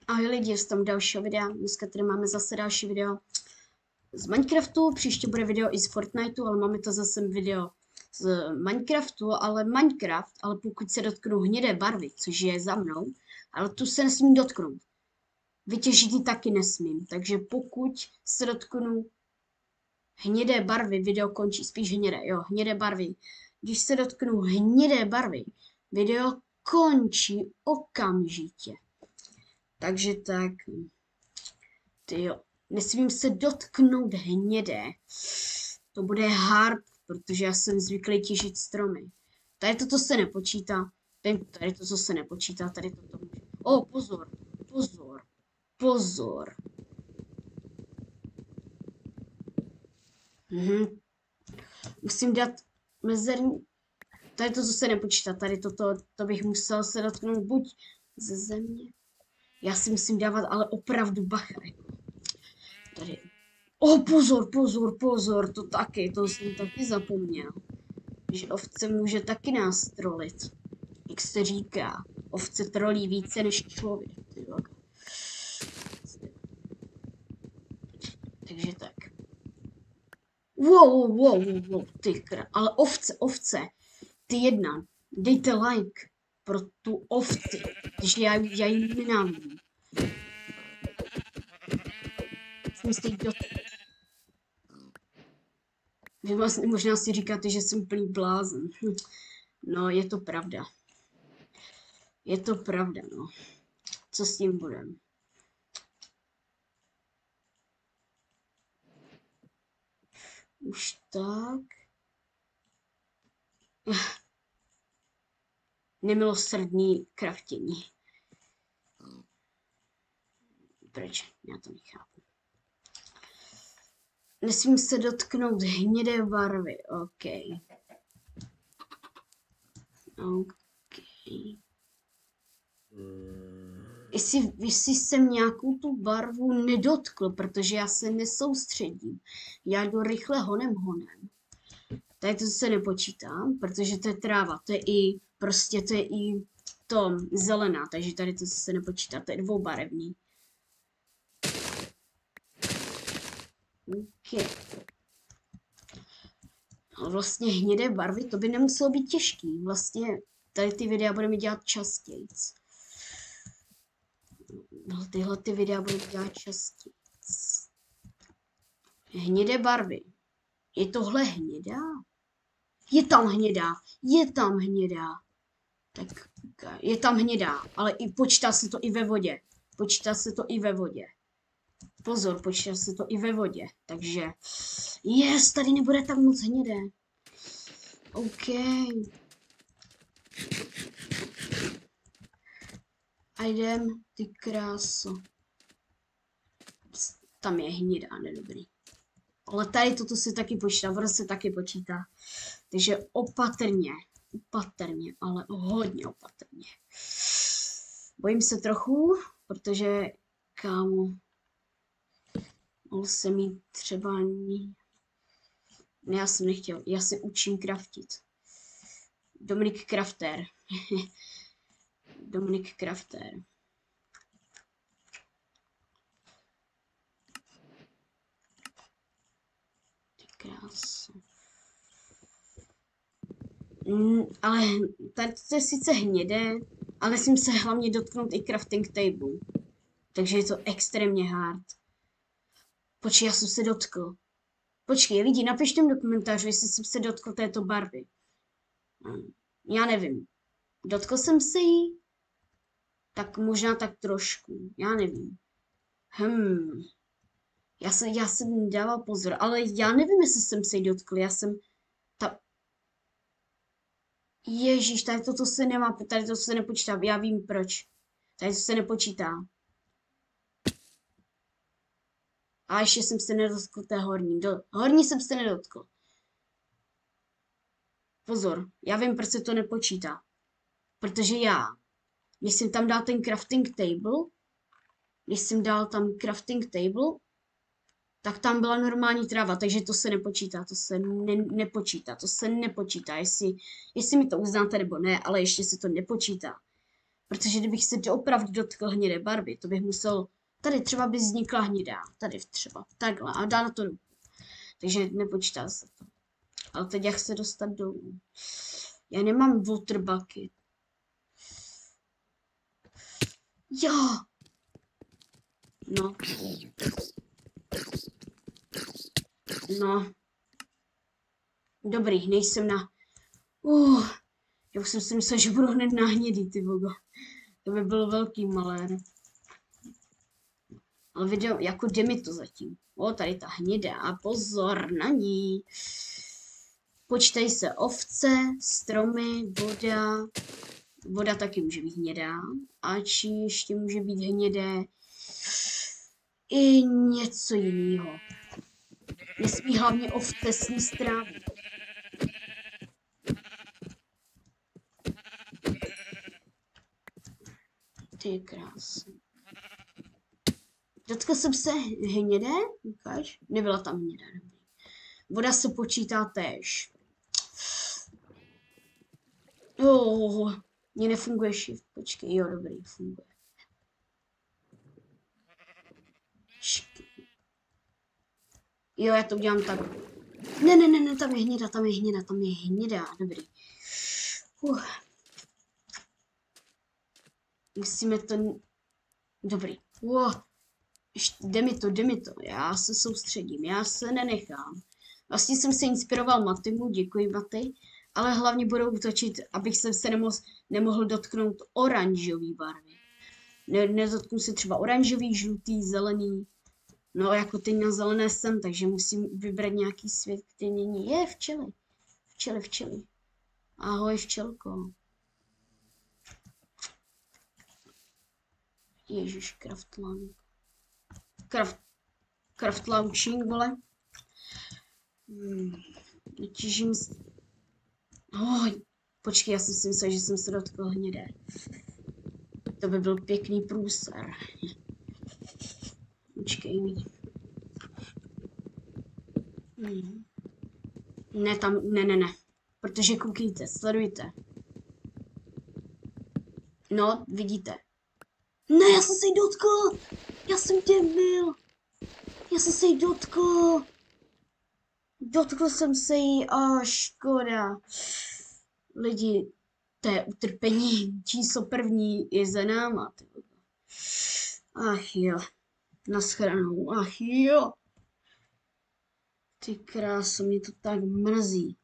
Ahoj lidi, z tam dalšího videa. Dneska tady máme zase další video z Minecraftu, příště bude video i z Fortniteu, ale máme to zase video z Minecraftu, ale Minecraft, ale pokud se dotknu hnědé barvy, což je za mnou, ale tu se nesmím dotknout. Vytěžit taky nesmím, takže pokud se dotknu hnědé barvy, video končí, spíš hnědé, jo, hnědé barvy. Když se dotknu hnědé barvy, video končí okamžitě. Takže tak, tyjo, nesmím se dotknout hnědé. To bude hard, protože já jsem zvyklý těžit stromy. Tady toto se nepočítá. Tady to, co se nepočítá, tady toto může. O, pozor, pozor, pozor. Musím dát mezerní. Tady to, co se nepočítá, tady toto, to bych musel se dotknout buď ze země. Já si musím dávat ale opravdu bacha. Tady. Pozor, pozor, pozor, to jsem taky zapomněl. Že ovce může taky nás trolit. Jak se říká, ovce trolí více než člověk. Takže tak. Wow, ale ovce, ty jedna, dejte like pro tu ovci, když já ji nenávidím. Musíte jít do toho. Vy vlastně možná si říkáte, že jsem plný blázen. No, je to pravda. Je to pravda, no. Co s tím budem? Už tak. Nemilosrdný kraftění. Proč? Já to nechápu. Nesmím se dotknout hnědé barvy. OK. Jestli jsem nějakou tu barvu nedotkl, protože já se nesoustředím. Já jdu rychle honem. Tady to se nepočítám, protože to je tráva, to je i to zelená, takže tady to se nepočítá, to je dvoubarevný. OK. Ale vlastně hnědé barvy, to by nemuselo být těžký. Vlastně tady ty videa budeme dělat častěji. No, tyhle ty videa budeme dělat častěji. Hnědé barvy. Je tohle hnědá? Je tam hnědá. Tak je tam hnědá, ale i počítá se to i ve vodě. Pozor, počítá se to i ve vodě. Takže, tady nebude tak moc hnědé. OK. A jdem, ty kráso. Tam je hnědá, nedobrý. Ale tady toto se taky počítá, voda se taky počítá. Takže opatrně, ale hodně opatrně. Bojím se trochu, protože, kámo, mohl jsem mít třeba ani... Ne, já jsem nechtěl, já se učím craftit. Dominik Crafter. Dominik Crafter. Ty krásu. Ale tady to je sice hnědé, ale nesmím se hlavně dotknout i crafting table. Takže je to extrémně hard. Počkej, já jsem se dotkl. Počkej, lidi, napište mi do komentářů, jestli jsem se dotkl této barvy. Já nevím. Dotkl jsem se jí? Tak možná tak trošku. Já nevím. Já jsem dával pozor, ale já nevím, jestli jsem se jí dotkl. Ježíš, tady toto se nemá, tady to se nepočítá. Já vím proč. Tady to se nepočítá. A ještě jsem se nedotkl té horní. Horní jsem se nedotkl. Pozor, já vím, proč se to nepočítá. Protože když jsem tam dal ten crafting table, tak tam byla normální tráva, takže to se nepočítá, to se nepočítá, jestli mi to uznáte nebo ne, ale ještě se to nepočítá. Protože kdybych se opravdu dotkl hnědé barvy, to bych musel, tady třeba by vznikla hnědá, tady třeba, takhle a dá na to ruku. Takže nepočítá se to. Ale teď jak se dostat dolů? Já nemám water bucket. Jo! No. No. Dobrý, nejsem na... Já už jsem si myslel, že budu hned na hnědý, ty vogo. To by bylo velký malér. Ale video, jako jde mi to zatím. Tady ta hnědá, pozor na ní. Počítají se ovce, stromy, voda. Voda taky může být hnědá. A či ještě může být hnědé i něco jiného. Nesmí hlavně ovce sníst trávu. Ty krásný. Dotkl jsem se hnědé? Ukáž? Nebyla tam hnědá. Voda se počítá též. Mně nefunguje shift. Počkej, jo, dobrý, funguje. Jo, já to udělám tak. Ne, tam je hnědá, dobrý. Musíme to... Dobrý. Jde mi to, já se soustředím, já se nenechám. Vlastně jsem se inspiroval Matymu, děkuji Maty, ale hlavně budou útočit, abych se nemohl dotknout oranžový barvy. Nedotknu se třeba oranžový, žlutý, zelený. No jako teď na zelené jsem, takže musím vybrat nějaký svět, který není. Je včely. Včely. Ahoj včelko. Ježiš, craft launching, vole. Těžím počkej, já jsem si myslel, že jsem se dotkl hnědé. To by byl pěkný průser. Počkej mi. Ne. Protože koukejte, sledujte. No, vidíte. Ne, já jsem se jí dotkl. Já jsem debil. Já jsem se jí dotkl. Dotkl jsem se jí, škoda. Lidi, to je utrpení. Číslo první je za náma. Ach jo. Naschranou, ach jo. Ty kráso, mě to tak mrzí.